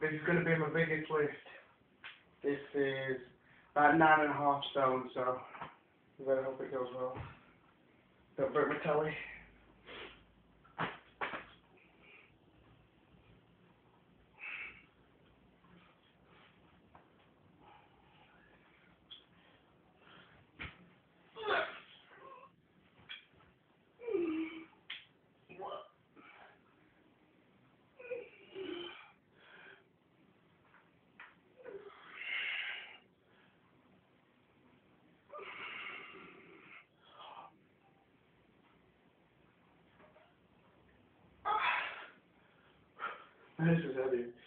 This is going to be my biggest lift. This is about 9.5 stone, so I better hope it goes well. Don't break my telly. This is heavy.